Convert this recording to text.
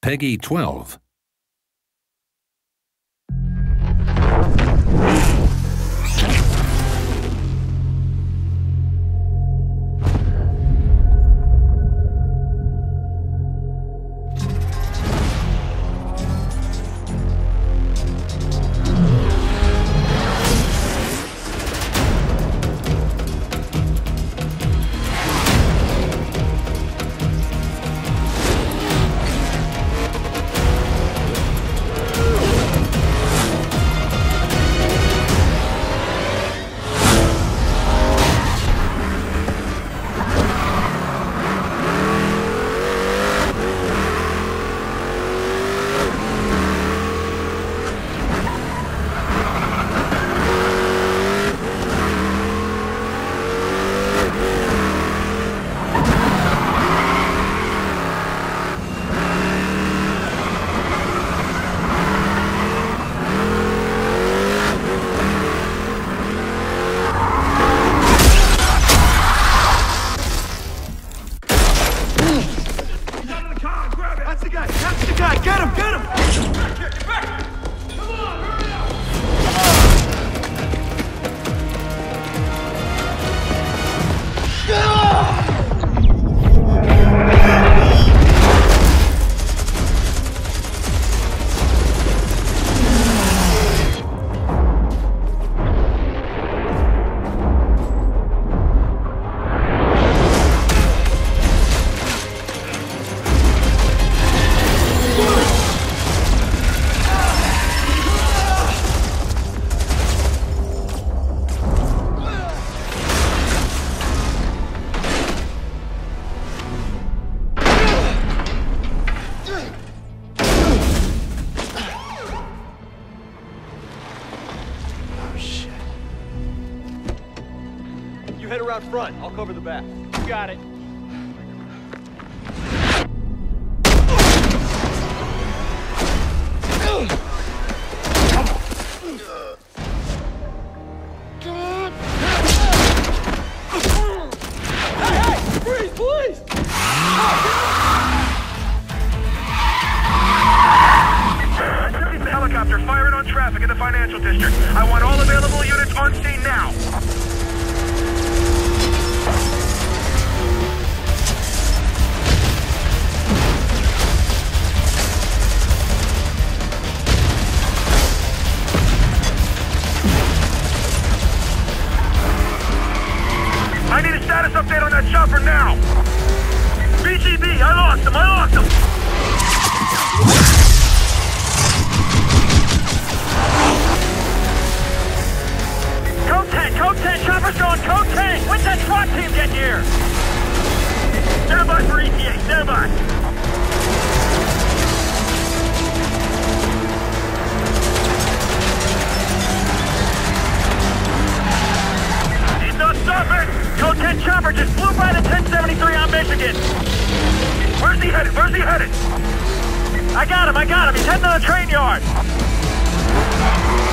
Peggy 12. You head around front. I'll cover the back. You got it. Hey! Freeze, please! Helicopter firing on traffic in the financial district. I want all available units on scene now. I need a status update on that chopper now! BGB, I lost him! Code 10, chopper's going, Code 10! When's that SWAT team get here? Stand by for ETA, stand by! He's not stopping! Code 10 chopper just flew by the 1073 on Michigan! Where's he headed? I got him! He's heading to the train yard!